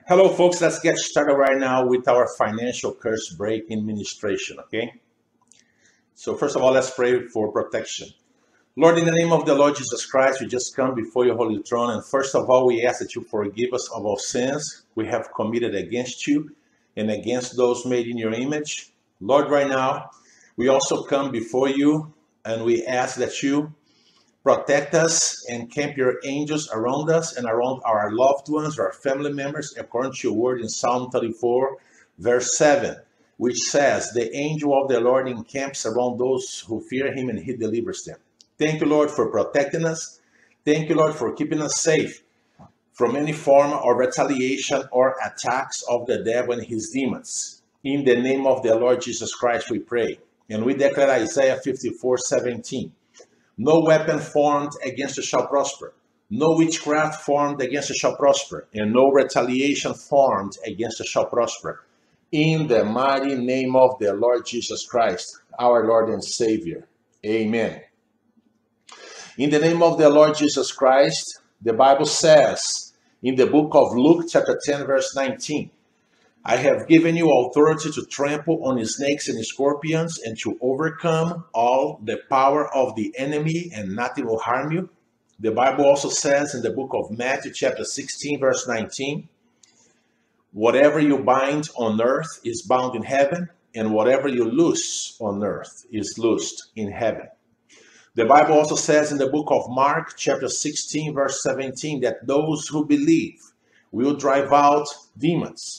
Hello, folks. Let's get started right now with our financial curse breaking ministration, okay? So, first of all, let's pray for protection. Lord, in the name of the Lord Jesus Christ, we just come before your holy throne. And first of all, we ask that you forgive us of all sins we have committed against you and against those made in your image. Lord, right now, we also come before you and we ask that you protect us and camp your angels around us and around our loved ones, our family members, according to your word in Psalm 34, verse 7, which says, "The angel of the Lord encamps around those who fear him and he delivers them." Thank you, Lord, for protecting us. Thank you, Lord, for keeping us safe from any form of retaliation or attacks of the devil and his demons. In the name of the Lord Jesus Christ, we pray. And we declare Isaiah 54:17. No weapon formed against us shall prosper. No witchcraft formed against us shall prosper. And no retaliation formed against us shall prosper. In the mighty name of the Lord Jesus Christ, our Lord and Savior. Amen. In the name of the Lord Jesus Christ, the Bible says in the book of Luke chapter 10 verse 19, "I have given you authority to trample on snakes and scorpions and to overcome all the power of the enemy, and nothing will harm you." The Bible also says in the book of Matthew chapter 16 verse 19, "Whatever you bind on earth is bound in heaven, and whatever you loose on earth is loosed in heaven." The Bible also says in the book of Mark chapter 16 verse 17 that those who believe will drive out demons.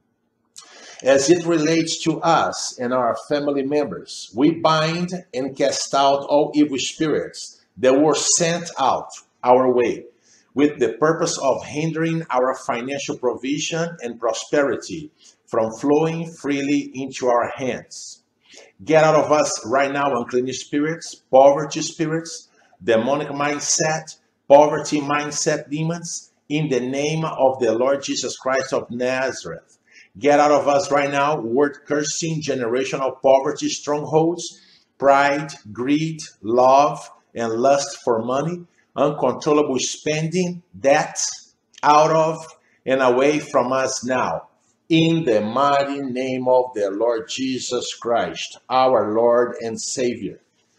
As it relates to us and our family members, we bind and cast out all evil spirits that were sent out our way with the purpose of hindering our financial provision and prosperity from flowing freely into our hands. Get out of us right now, unclean spirits, poverty spirits, demonic mindset, poverty mindset demons, in the name of the Lord Jesus Christ of Nazareth. Get out of us right now, word cursing, generational poverty strongholds, pride, greed, love, and lust for money, uncontrollable spending, debt, out of and away from us now. In the mighty name of the Lord Jesus Christ, our Lord and Savior.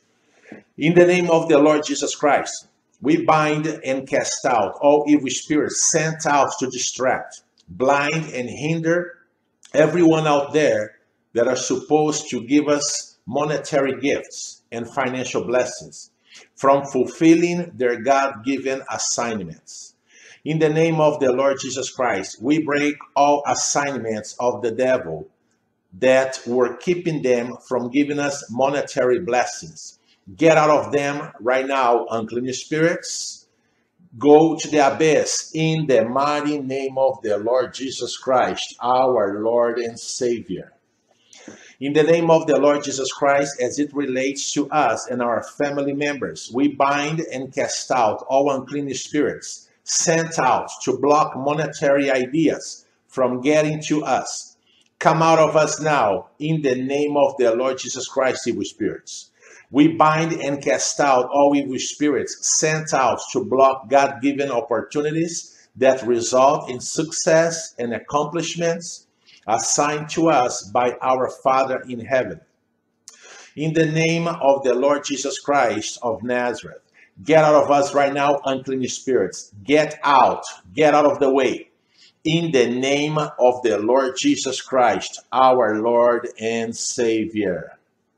In the name of the Lord Jesus Christ, we bind and cast out all evil spirits sent out to distract, blind, and hinder everyone out there that are supposed to give us monetary gifts and financial blessings from fulfilling their God-given assignments. In the name of the Lord Jesus Christ, we break all assignments of the devil that were keeping them from giving us monetary blessings. Get out of them right now, unclean spirits. Go to the abyss in the mighty name of the Lord Jesus Christ, our Lord and Savior. In the name of the Lord Jesus Christ, as it relates to us and our family members, we bind and cast out all unclean spirits sent out to block monetary ideas from getting to us. Come out of us now in the name of the Lord Jesus Christ, evil spirits. We bind and cast out all evil spirits sent out to block God-given opportunities that result in success and accomplishments assigned to us by our Father in heaven. In the name of the Lord Jesus Christ of Nazareth, get out of us right now, unclean spirits. Get out of the way. In the name of the Lord Jesus Christ, our Lord and Savior.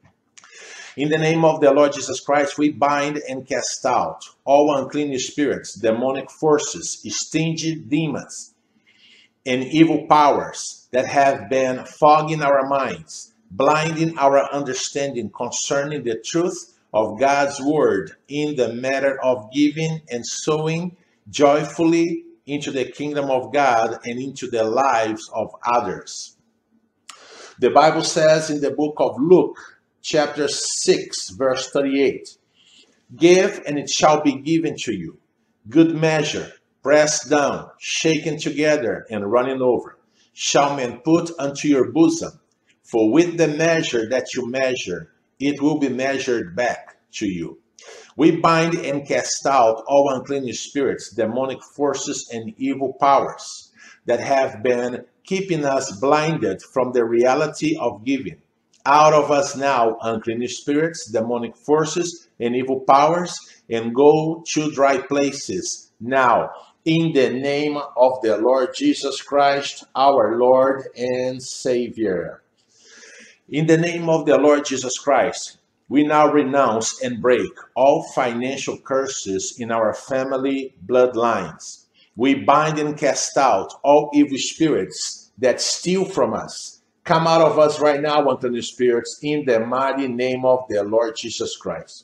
In the name of the Lord Jesus Christ, we bind and cast out all unclean spirits, demonic forces, stingy demons, and evil powers that have been fogging our minds, blinding our understanding concerning the truth of God's word in the matter of giving and sowing joyfully into the kingdom of God and into the lives of others. The Bible says in the book of Luke, chapter 6, verse 38, "Give, and it shall be given to you. Good measure, pressed down, shaken together, and running over, shall men put unto your bosom. For with the measure that you measure, it will be measured back to you." We bind and cast out all unclean spirits, demonic forces, and evil powers that have been keeping us blinded from the reality of giving. Out of us now, unclean spirits, demonic forces, and evil powers, and go to dry places now, in the name of the Lord Jesus Christ, our Lord and Savior. In the name of the Lord Jesus Christ, we now renounce and break all financial curses in our family bloodlines. We bind and cast out all evil spirits that steal from us. Come out of us right now, unclean spirits, in the mighty name of the Lord Jesus Christ.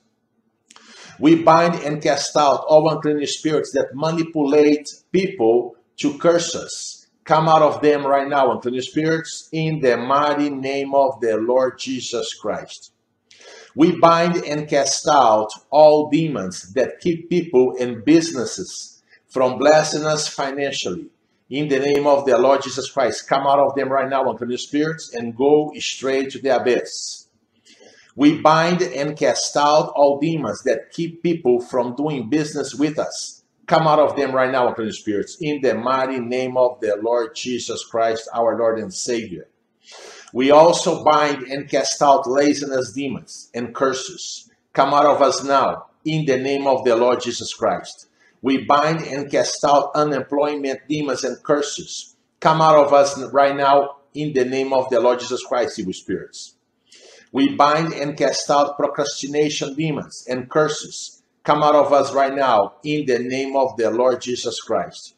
We bind and cast out all unclean spirits that manipulate people to curse us. Come out of them right now, unclean spirits, in the mighty name of the Lord Jesus Christ. We bind and cast out all demons that keep people and businesses from blessing us financially. In the name of the Lord Jesus Christ, come out of them right now, unclean spirits, and go straight to the abyss. We bind and cast out all demons that keep people from doing business with us. Come out of them right now, unclean spirits, in the mighty name of the Lord Jesus Christ, our Lord and Savior. We also bind and cast out laziness demons and curses. Come out of us now, in the name of the Lord Jesus Christ. We bind and cast out unemployment demons and curses. Come out of us right now, in the name of the Lord Jesus Christ, evil spirits. We bind and cast out procrastination demons and curses. Come out of us right now, in the name of the Lord Jesus Christ.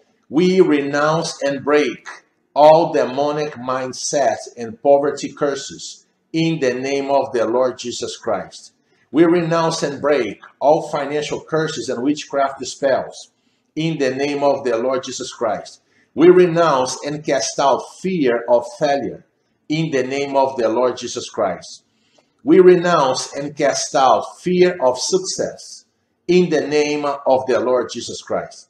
We renounce and break all demonic mindsets and poverty curses in the name of the Lord Jesus Christ. We renounce and break all financial curses and witchcraft spells in the name of the Lord Jesus Christ. We renounce and cast out fear of failure in the name of the Lord Jesus Christ. We renounce and cast out fear of success in the name of the Lord Jesus Christ.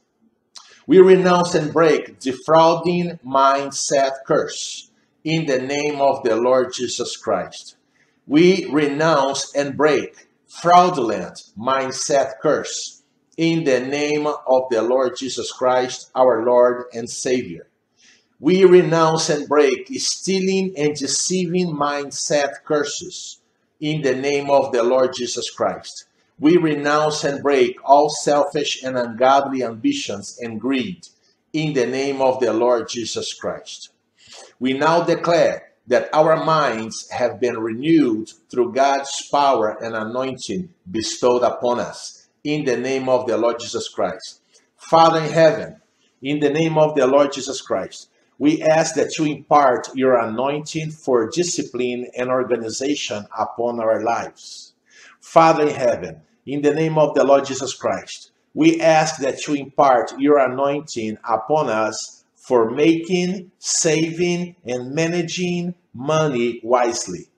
We renounce and break defrauding mindset curse in the name of the Lord Jesus Christ. We renounce and break fraudulent mindset curse in the name of the Lord Jesus Christ, our Lord and Savior. We renounce and break stealing and deceiving mindset curses in the name of the Lord Jesus Christ. We renounce and break all selfish and ungodly ambitions and greed in the name of the Lord Jesus Christ. We now declare that our minds have been renewed through God's power and anointing bestowed upon us in the name of the Lord Jesus Christ. Father in heaven, in the name of the Lord Jesus Christ, we ask that you impart your anointing for discipline and organization upon our lives. Father in heaven, in the name of the Lord Jesus Christ, we ask that you impart your anointing upon us for making, saving, and managing money wisely.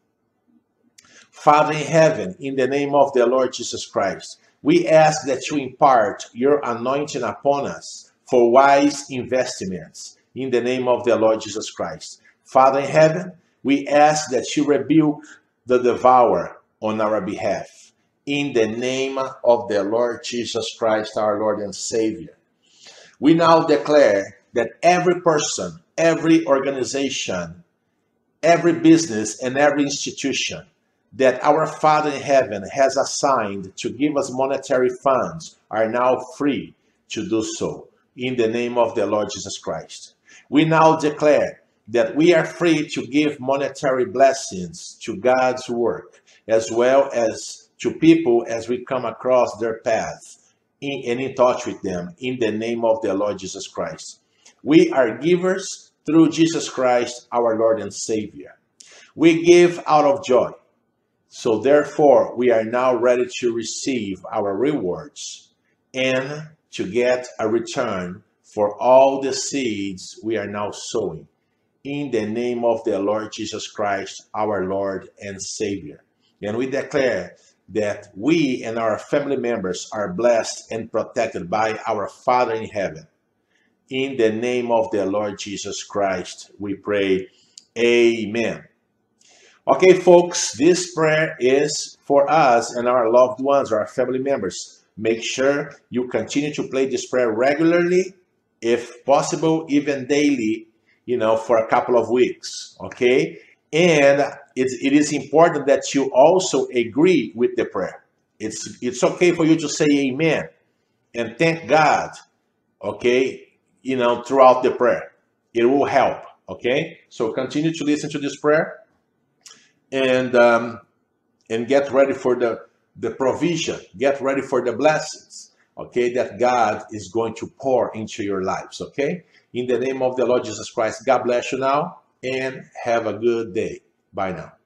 Father in heaven, in the name of the Lord Jesus Christ, we ask that you impart your anointing upon us for wise investments in the name of the Lord Jesus Christ. Father in heaven, we ask that you rebuke the devourer on our behalf in the name of the Lord Jesus Christ, our Lord and Savior. We now declare that every person, every organization, every business, and every institution that our Father in heaven has assigned to give us monetary funds are now free to do so in the name of the Lord Jesus Christ. We now declare that we are free to give monetary blessings to God's work, as well as to people as we come across their path and in touch with them in the name of the Lord Jesus Christ. We are givers through Jesus Christ, our Lord and Savior. We give out of joy. So therefore, we are now ready to receive our rewards and to get a return for all the seeds we are now sowing in the name of the Lord Jesus Christ, our Lord and Savior. And we declare that we and our family members are blessed and protected by our Father in heaven. In the name of the Lord Jesus Christ, we pray. Amen. Okay, folks, this prayer is for us and our loved ones, our family members. Make sure you continue to play this prayer regularly if possible, even daily, for a couple of weeks, okay? And it is important that you also agree with the prayer. It's okay for you to say amen and thank God, okay, throughout the prayer. It will help, okay? So continue to listen to this prayer and get ready for the provision, get ready for the blessings, okay, that God is going to pour into your lives, okay? In the name of the Lord Jesus Christ, God bless you now and have a good day. Bye now.